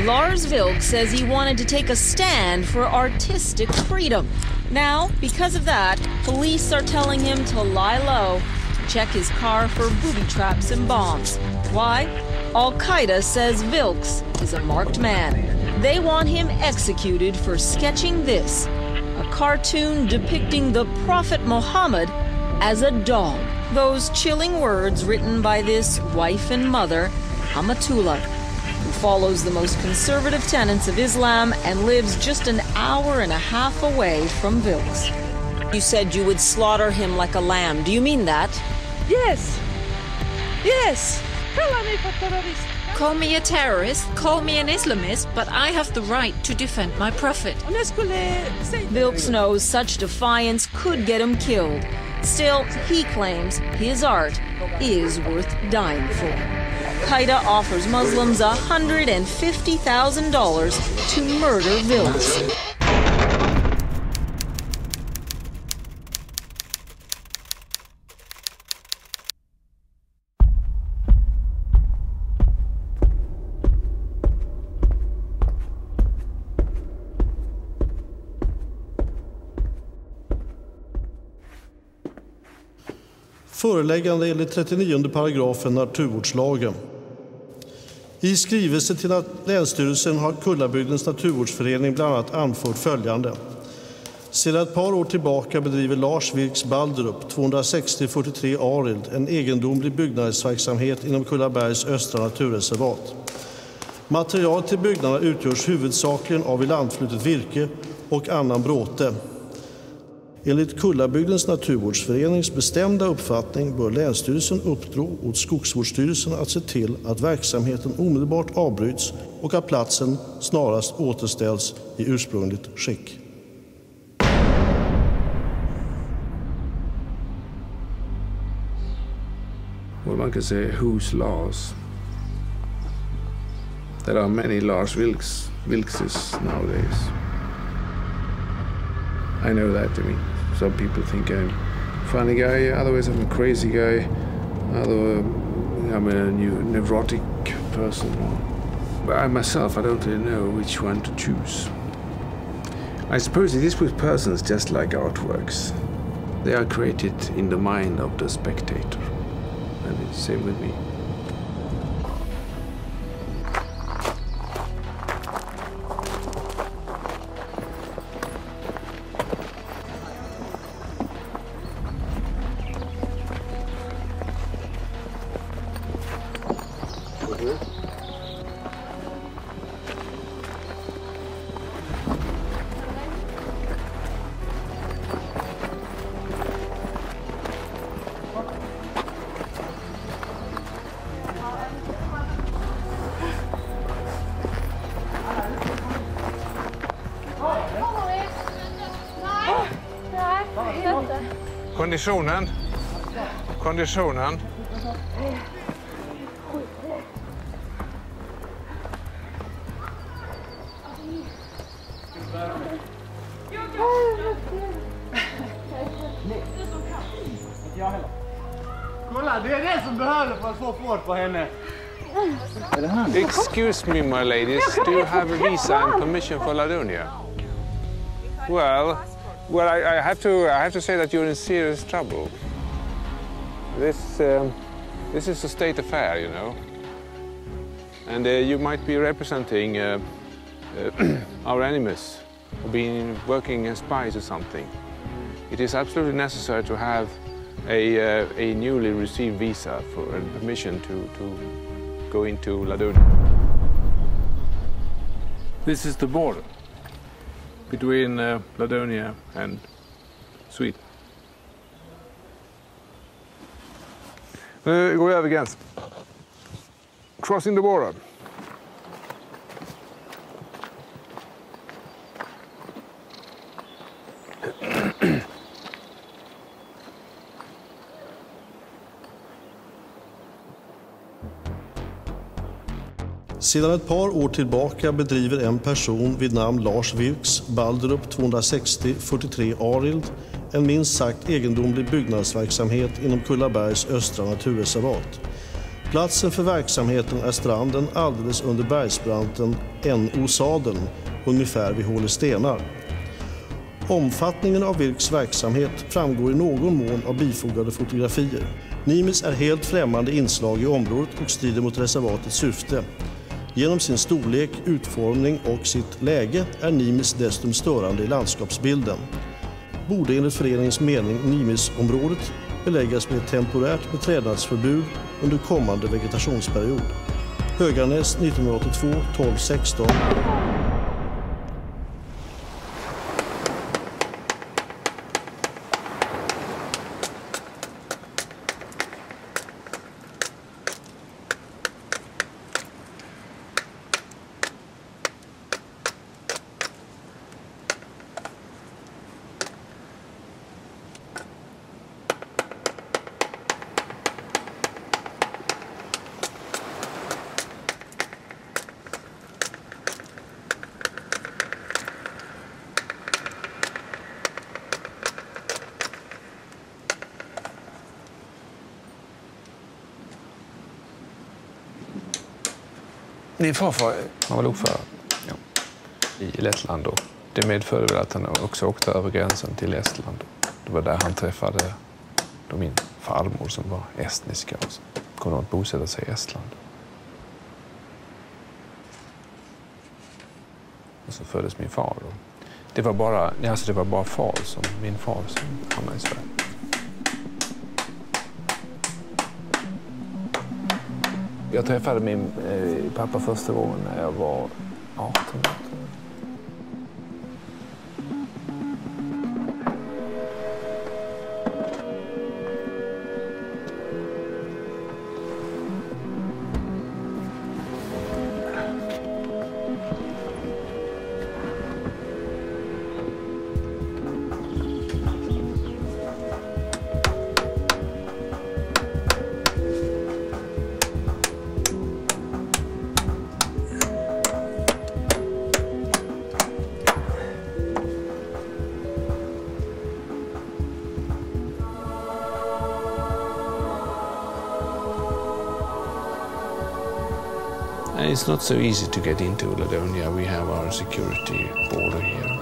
Lars Vilks says he wanted to take a stand for artistic freedom. Now, because of that, police are telling him to lie low, check his car for booby traps and bombs. Why? Al-Qaeda says Vilks is a marked man. They want him executed for sketching this, a cartoon depicting the Prophet Muhammad as a dog. Those chilling words written by this wife and mother, Hamatullah, who follows the most conservative tenets of Islam and lives just an hour and a half away from Vilks. You said you would slaughter him like a lamb. Do you mean that? Yes. Yes. Call me a terrorist, call me an Islamist, but I have the right to defend my prophet. Vilks knows such defiance could get him killed. Still, he claims his art is worth dying for. Al-Qaeda offers Muslims $150,000 to murder Vilks. Föreläggande enligt 39 paragrafen naturvårdslagen. I skrivelse till Länsstyrelsen har Kullabygdens naturvårdsförening bland annat anfört följande. Sedan ett par år tillbaka bedriver Lars Vilks 260-43 Arild en egendomlig byggnadsverksamhet inom Kullabergs östra naturreservat. Material till byggnaderna utgörs huvudsakligen av ilandflutet virke och annan bråte. Enligt Kullabygdens naturvårdsförenings bestämda uppfattning bör Länsstyrelsen uppdra åt Skogsvårdsstyrelsen att se till att verksamheten omedelbart avbryts och att platsen snarast återställs i ursprungligt skick. Well, one can say, who's Lars? There are many Lars Vilkses nowadays. I know that, some people think I'm a funny guy, otherwise I'm a crazy guy, otherwise I'm a neurotic person. But I myself, I don't really know which one to choose. I suppose it is with persons just like artworks. They are created in the mind of the spectator, and it's the same with me. Konditionen. Kolla, det är det som behöver för att få fart på henne. Excuse me, my ladies. Do you have a visa and permission for LADONIA? Well, I have to say that you're in serious trouble. This is a state affair, you know, and you might be representing our enemies, or being working as spies or something. It is absolutely necessary to have a newly received visa for permission to go into LADONIA. This is the border between LADONIA and Sweden. Go över gränsen. Crossing the border. Sedan ett par år tillbaka bedriver en person vid namn Lars Vilks 260-43 Arild en minst sagt egendomlig byggnadsverksamhet inom Kullabergs östra naturreservat. Platsen för verksamheten är stranden alldeles under bergsbranten N.O. Sadeln, ungefär vid Håle stenar. Omfattningen av Vilks verksamhet framgår i någon mån av bifogade fotografier. Nimis är helt främmande inslag i området och strider mot reservatets syfte. Genom sin storlek, utformning och sitt läge är Nimis dessutom störande i landskapsbilden. Borde enligt föreningens mening Nimisområdet beläggas med ett temporärt beträdnadsförbud under kommande vegetationsperiod. Höganäs 1982 12-16. Min farfar var lokförare i Lettland. Och det medförde väl att han också åkte över gränsen till Estland. Det var där han träffade min farmor som var estniska och kom att bosätta sig i Estland. Och så föddes min far. Det var bara far som min far som hamnade i Sverige. Jag träffade min pappa första gången när jag var 18 år. It's not so easy to get into LADONIA. We have our security border here.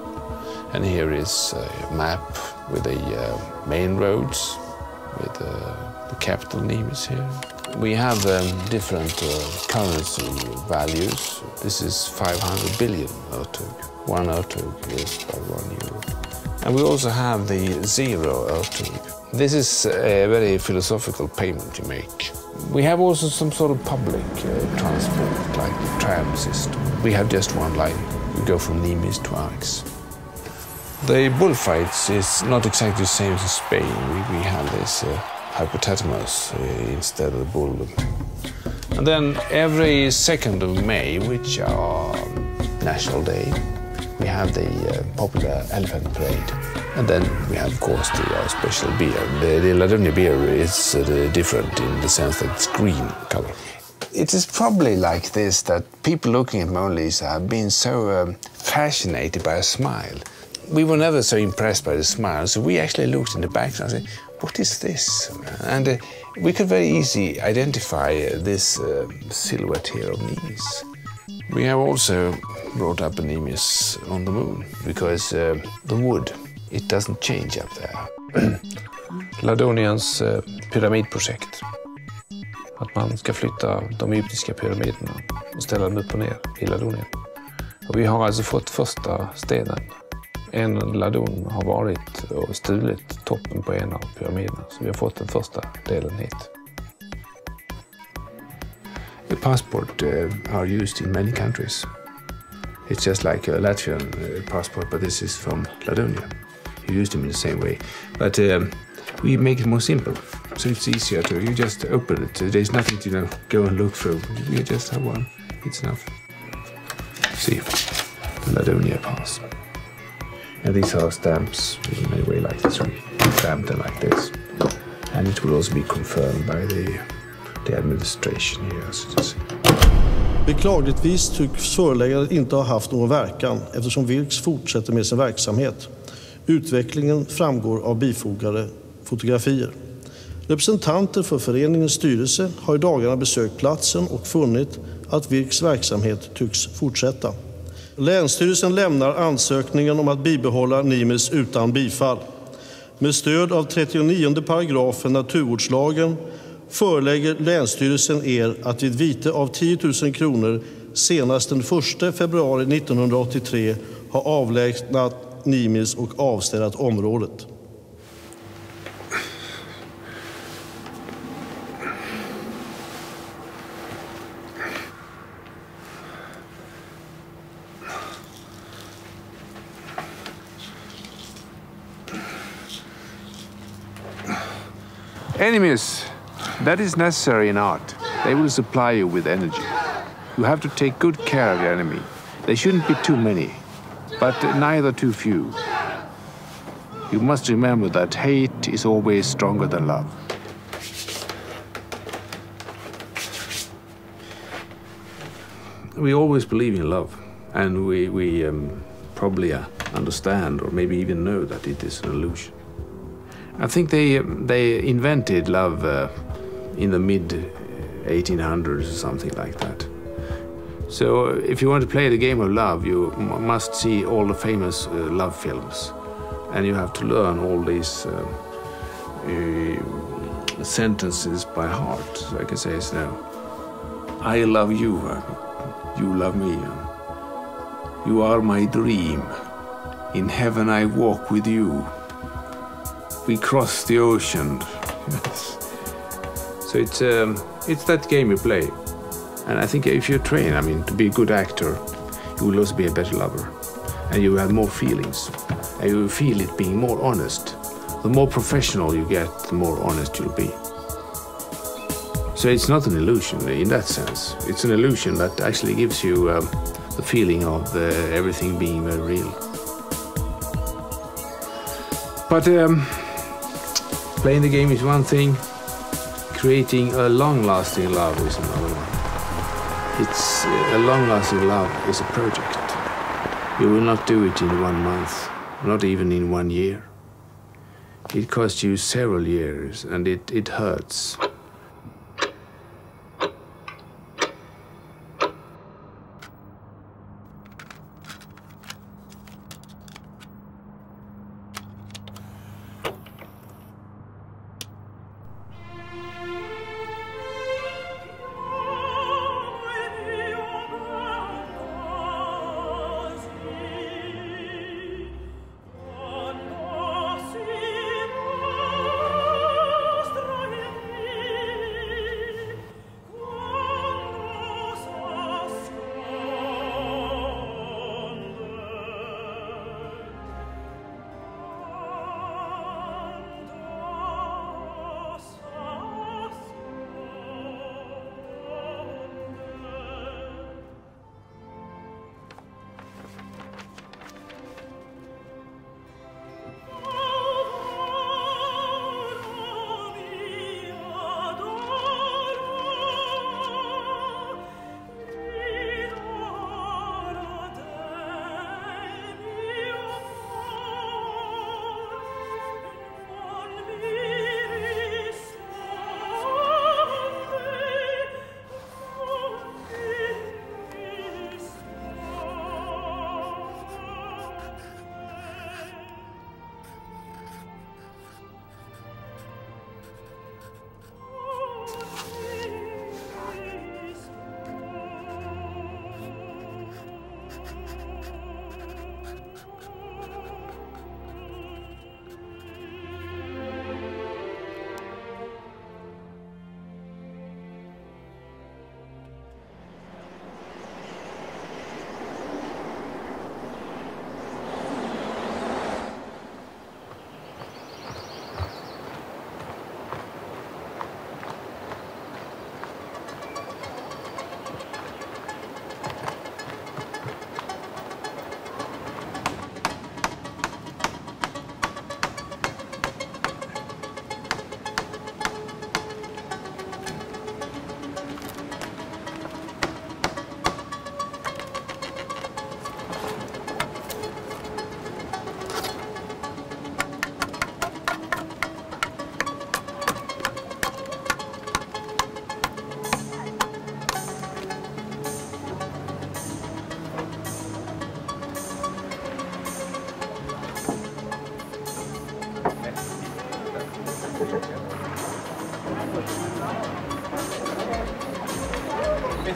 And here is a map with the main roads, with the capital Nimis here. We have different currency values. This is 500 billion ötug. One ötug is about €1. And we also have the zero ötug. This is a very philosophical payment you make. We have also some sort of public transport, like the tram system. We have just one line. We go from Nimis to Agris. The bullfights is not exactly the same as in Spain. We have this hippopotamus instead of the bull. And then every 2nd of May, which are National Day, we have the popular elephant parade. And then we have, of course, our special beer. The LADONIA beer is different in the sense that it's green color. It is probably like this, that people looking at Mona Lisa have been so fascinated by a smile. We were never so impressed by the smile, so we actually looked in the back and said, what is this? And we could very easily identify this silhouette here of Nimis. We have also brought up a Nimis on the moon, because the wood, it doesn't change up there. LADONIAns pyramidprojekt. Att man ska flytta de egyptiska pyramiderna och ställa dem upp och ner i LADONIA. Och vi har alltså fått första stenen. En ladon har varit och stulit toppen på en av pyramiderna. Så vi har fått den första delen hit. The passport are used in many countries. It's just like a Latvian passport, but this is from LADONIA. You use them in the same way. But we make it more simple, so it's easier to, you just open it. There's nothing to go and look through. You just have one, it's enough. See, the LADONIA pass. And these are stamps in a way like this. We stamp them like this. And it will also be confirmed by the administration here. So Beklagligtvis tycks föreläggandet inte ha haft någon verkan eftersom Vilks fortsätter med sin verksamhet. Utvecklingen framgår av bifogade fotografier. Representanter för föreningens styrelse har i dagarna besökt platsen och funnit att Vilks verksamhet tycks fortsätta. Länsstyrelsen lämnar ansökningen om att bibehålla Nimes utan bifall. Med stöd av 39 paragrafen naturvårdslagen förelägger Länsstyrelsen er att vid vite av 10 000 kronor senast den 1 februari 1983 ha avlägsnat Nimes och avstädat området. Enemies, that is necessary in art. They will supply you with energy. You have to take good care of your enemy. They shouldn't be too many, but neither too few. You must remember that hate is always stronger than love. We always believe in love, and we probably understand or maybe even know that it is an illusion. I think they invented love in the mid-1800s or something like that. So if you want to play the game of love, you must see all the famous love films. And you have to learn all these sentences by heart. So I can say, I love you, you love me. You are my dream. In heaven I walk with you. We cross the ocean. So it's that game you play. And I think if you train, to be a good actor, you will also be a better lover. And you will have more feelings. And you will feel it being more honest. The more professional you get, the more honest you'll be. So it's not an illusion in that sense. It's an illusion that actually gives you the feeling of everything being very real. But playing the game is one thing, creating a long-lasting love is another one. It's a long-lasting love is a project. You will not do it in 1 month, not even in 1 year. It costs you several years, and it hurts.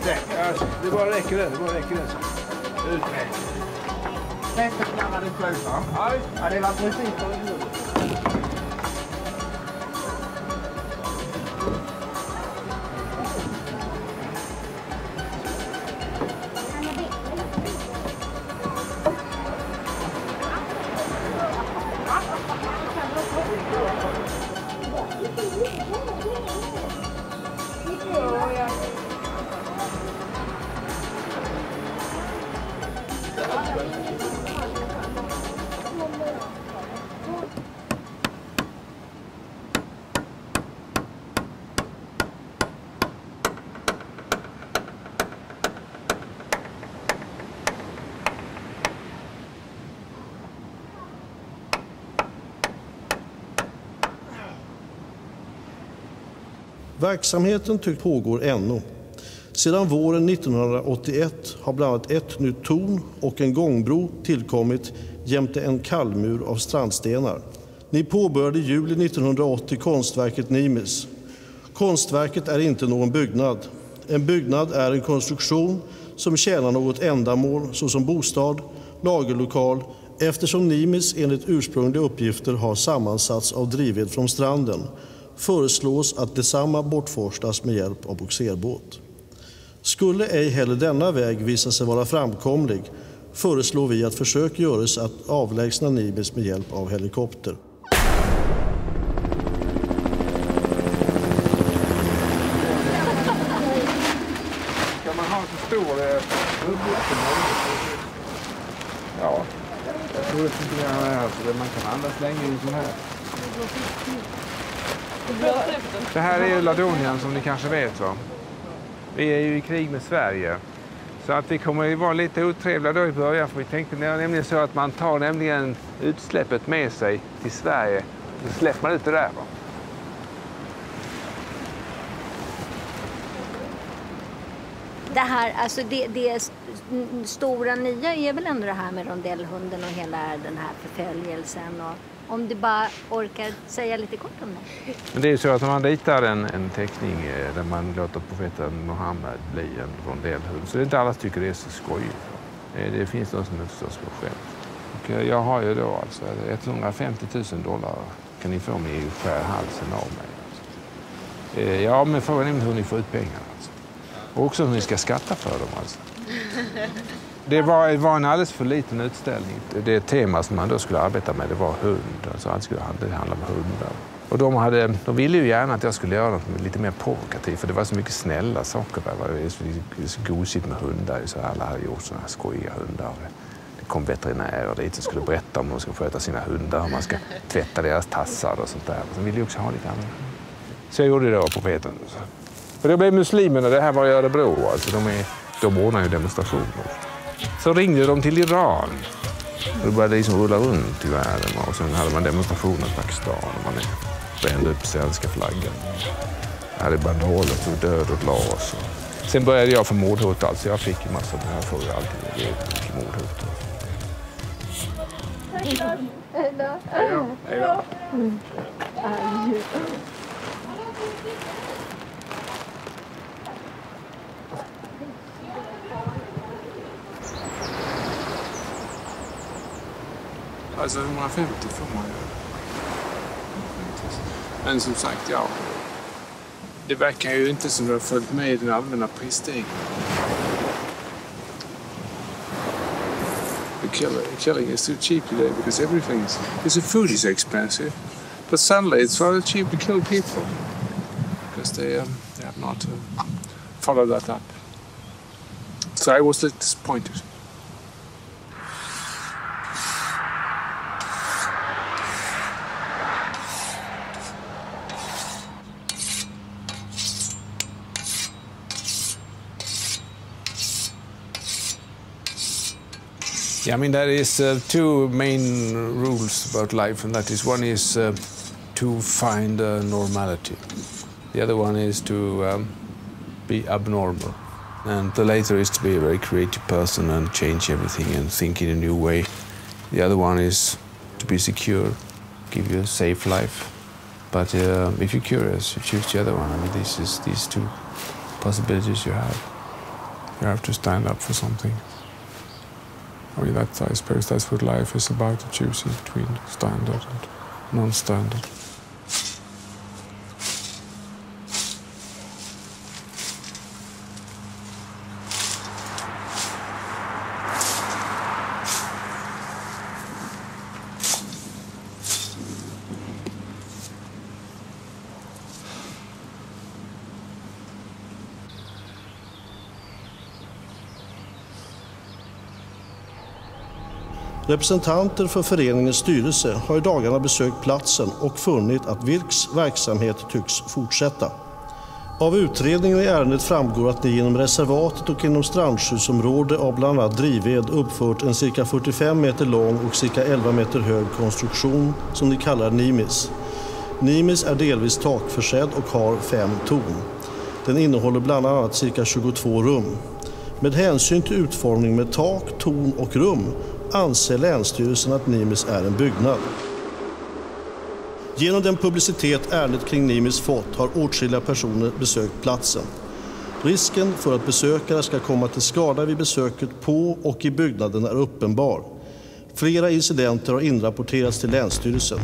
lite. Det bara räcker det, så. Ut med. Nästa knarrar det slut, va? Ja, det var precis vad det gjorde. Verksamheten pågår ännu. Sedan våren 1981 har bland annat ett nytt torn och en gångbro tillkommit jämte en kallmur av strandstenar. Ni påbörjade i juli 1980 konstverket Nimis. Konstverket är inte någon byggnad. En byggnad är en konstruktion som tjänar något ändamål såsom bostad, lagerlokal, eftersom Nimis enligt ursprungliga uppgifter har sammansatts av drivved från stranden, föreslås att detsamma bortforslas med hjälp av boxerbåt. Skulle ej heller denna väg visa sig vara framkomlig, föreslår vi att försök görs att avlägsna Nimis med hjälp av helikopter. Kan man ha så stor uppgift som möjligt? Ja, jag tror inte det här så man kan andas länge i så här. Det här är ju LADONIan som ni kanske vet, va? Vi är ju i krig med Sverige. Så att vi kommer ju vara lite otrevliga då i början, för vi tänkte nämligen så att man tar nämligen utsläppet med sig till Sverige. Så släpper man ut det där, va? Det här, alltså det stora nya är väl ändå det här med rondellhunden och hela den här förföljelsen. Och om du bara orkar säga lite kort om det. Men det är ju så att när man ritar en teckning där man låter profeten Mohammed bli en rondellhund, så det är inte alla tycker det är så skojigt. Det finns någon som är förstås på skämt. Och jag har ju då alltså $150 000 kan ni få mig att skära halsen av mig. Ja, men frågan är hur ni får ut pengar alltså. Och också hur ni ska skatta för dem alltså. Det var en alldeles för liten utställning. Det tema som man då skulle arbeta med, det var hund. Alltså allt skulle handla om hundar. Och de ville ju gärna att jag skulle göra något lite mer provokativt, för det var så mycket snälla saker där. Det var så gosigt med hundar, så alla hade gjort sådana här skojiga hundar. Det kom veterinärer dit och skulle berätta om hur de ska sköta sina hundar, hur man ska tvätta deras tassar och sånt där. Så de ville ju också ha lite annat. Så jag gjorde det då, profeten. För det blev muslimerna, det här var i Örebro, alltså de ordnar ju demonstrationer. Så ringde de till Iran. Och det började liksom rulla runt i världen. Och sen hade man demonstrationer i Pakistan. Och man brände upp svenska flaggan. Jag hade banderoller för död och Lars. Sen började jag få mordhot. Alltså jag fick en massa, det här får ju alltid mycket mordhot. Hej då. Hej då. Alltså 150 får man ju. Men som sagt, ja. Det verkar ju inte som det har följt med i den allmänna prisstegringen. The killing is too cheap today because everything is food is expensive. But suddenly it's rather cheap to kill people because they have not followed that up. So I was disappointed. Yeah, I mean, there is two main rules about life, and that is one is to find normality. The other one is to be abnormal. And the later is to be a very creative person and change everything and think in a new way. The other one is to be secure, give you a safe life. But if you're curious, you choose the other one. I mean, these two possibilities you have. You have to stand up for something. I mean, I suppose that's what life is about, choosing between standard and non-standard. Representanter för föreningens styrelse har i dagarna besökt platsen och funnit att Vilks verksamhet tycks fortsätta. Av utredningen i ärendet framgår att ni inom reservatet och inom strandskyddsområde av bland annat drivved uppfört en cirka 45 meter lång och cirka 11 meter hög konstruktion som ni kallar Nimis. Nimis är delvis takförsedd och har 5 torn. Den innehåller bland annat cirka 22 rum. Med hänsyn till utformning med tak, torn och rum anser Länsstyrelsen att Nimis är en byggnad. Genom den publicitet ärendet kring Nimis fått har åtskilliga personer besökt platsen. Risken för att besökare ska komma till skada vid besöket på och i byggnaden är uppenbar. Flera incidenter har inrapporterats till Länsstyrelsen.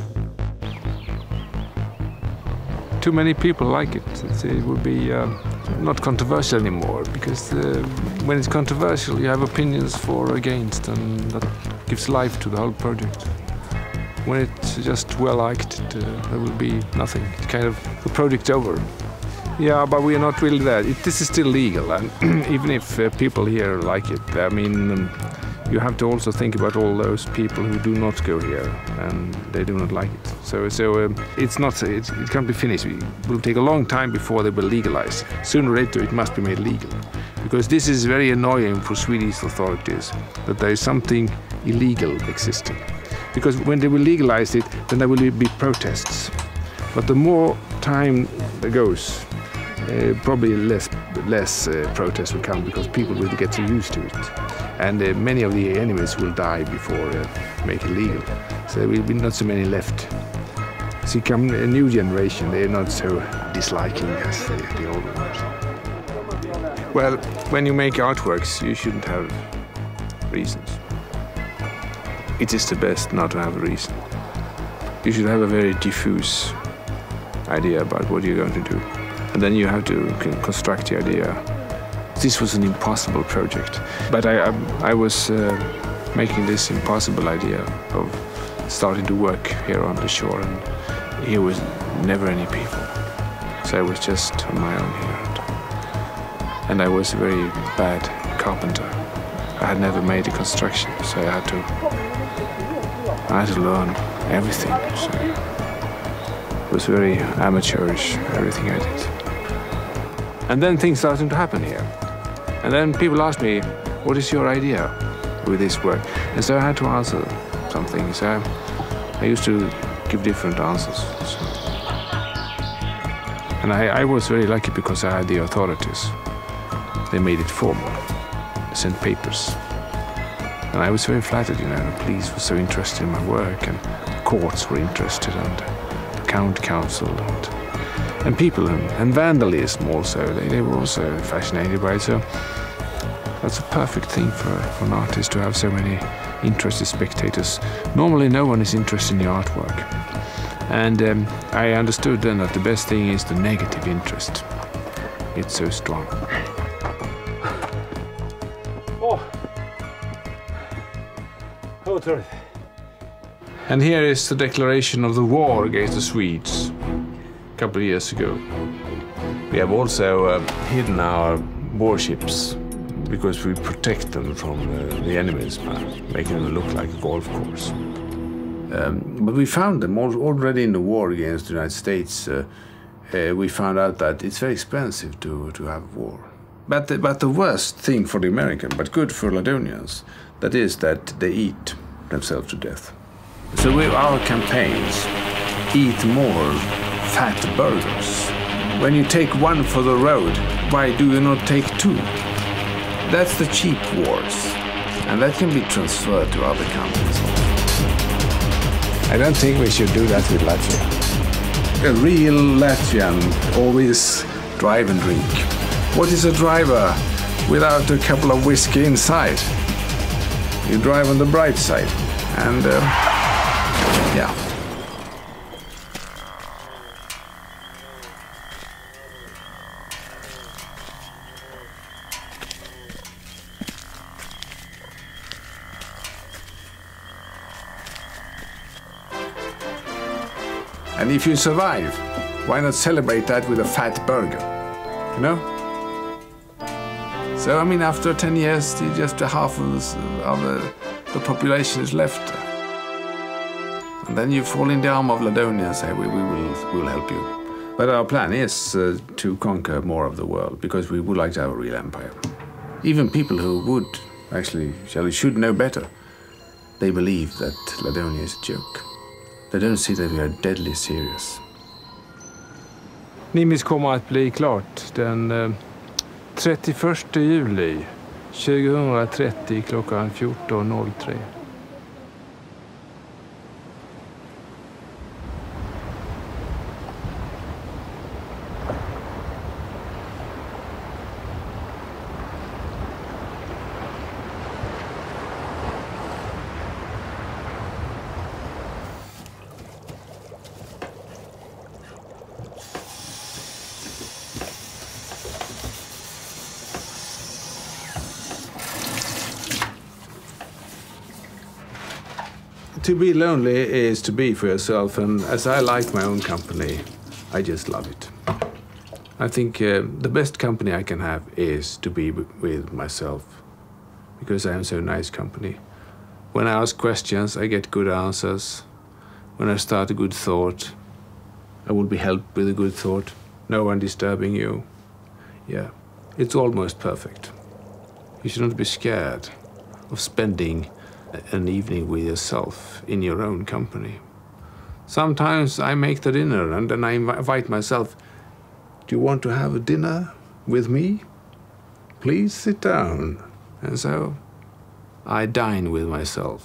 Too many people like it. It would be not controversial anymore, because when it's controversial you have opinions for or against, and that gives life to the whole project. When it's just well liked, there will be nothing. It's kind of the project's over. Yeah, but we are not really there. This is still legal, and even if people here like it, I mean, you have to also think about all those people who do not go here and they do not like it. So it's not. It can't be finished. It will take a long time before they will legalize. Sooner or later, it must be made legal, because this is very annoying for Swedish authorities that there is something illegal existing. Because when they will legalize it, then there will be protests. But the more time goes, probably less protests will come, because people will get so used to it. And many of the enemies will die before make it legal. So there will be not so many left. So you come a new generation, they're not so disliking as the old ones. Well, when you make artworks, you shouldn't have reasons. It is the best not to have a reason. You should have a very diffuse idea about what you're going to do. And then you have to construct the idea. This was an impossible project, but I was making this impossible idea of starting to work here on the shore, and here was never any people. So I was just on my own here, and I was a very bad carpenter. I had never made a construction, so I had to learn everything. So it was very amateurish, everything I did. And then things started to happen here. And then people asked me, what is your idea with this work? And so I had to answer something. So I used to give different answers. So. And I was very lucky because I had the authorities. They made it formal. They sent papers. And I was very flattered, you know, the police were so interested in my work, and the courts were interested, and the county council, and people, and vandalism also, they were also fascinated by it. So that's a perfect thing for an artist, to have so many interested spectators. Normally no one is interested in the artwork. And I understood then that the best thing is the negative interest. It's so strong. And here is the declaration of the war against the Swedes a couple of years ago. We have also hidden our warships because we protect them from the enemies by making them look like a golf course. But we found them already in the war against the United States. We found out that it's very expensive to have war. But the worst thing for the American, but good for Ladonians, that is that they eat themselves to death. So our campaigns eat more fat burgers. When you take one for the road, why do you not take two? That's the cheap wars, and that can be transferred to other countries. I don't think we should do that with Latvia. A real Latvian always drive and drink. What is a driver without a couple of whiskey inside. You drive on the bright side. And, yeah. And if you survive, why not celebrate that with a fat burger? You know? So, I mean, after 10 years, just half of the population is left. And then you fall in the arm of LADONIA and say, we'll help you. But our plan is to conquer more of the world, because we would like to have a real empire. Even people who would, actually, should know better, they believe that LADONIA is a joke. They don't see that we are deadly serious. Nimis kommer att bli klart den 31 juli 2030 klockan 14.03. To be lonely is to be for yourself, and as I like my own company, I just love it. I think the best company I can have is to be with myself, because I am so nice company. When I ask questions, I get good answers. When I start a good thought, I will be helped with a good thought. No one disturbing you. Yeah, it's almost perfect. You should not be scared of spending an evening with yourself in your own company. Sometimes I make the dinner and then I invite myself, do you want to have a dinner with me? Please sit down. And so I dine with myself.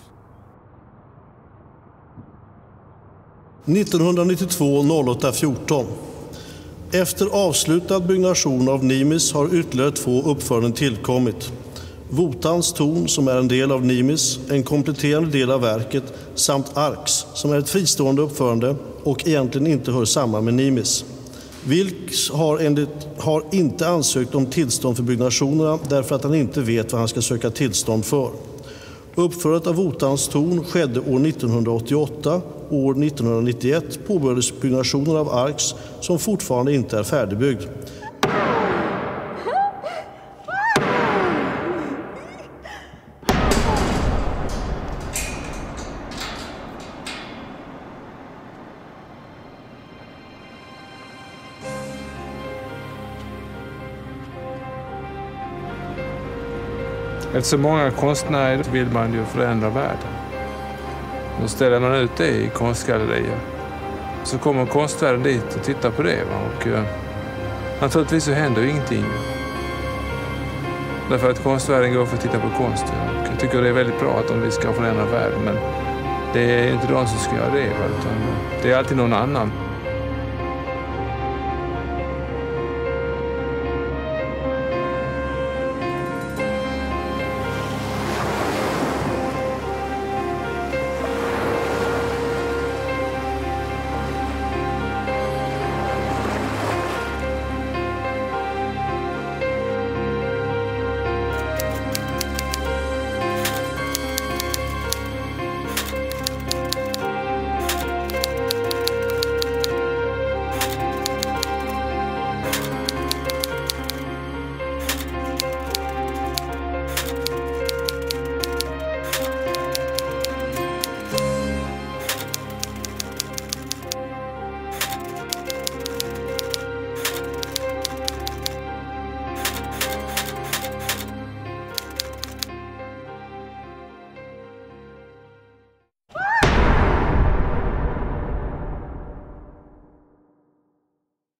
1992-08-14. Efter avslutad byggnation av Nimis har ytterligare 2 uppföranden tillkommit. Wotans torn, som är en del av Nimis, en kompletterande del av verket, samt Agris, som är ett fristående uppförande och egentligen inte hör samman med Nimis. Vilks har inte ansökt om tillstånd för byggnationerna därför att han inte vet vad han ska söka tillstånd för. Uppförandet av Wotans torn skedde år 1988. År 1991 påbörjades byggnationen av Agris, som fortfarande inte är färdigbyggd. Eftersom många konstnärer vill man ju förändra världen. Då ställer man ut det i konstgallerier. Så kommer konstnären dit och tittar på det. Och naturligtvis så händer ju ingenting. Därför att konstnären går för att titta på konsten. Och jag tycker det är väldigt bra att vi ska förändra världen. Men det är inte de som ska göra det. Utan det är alltid någon annan.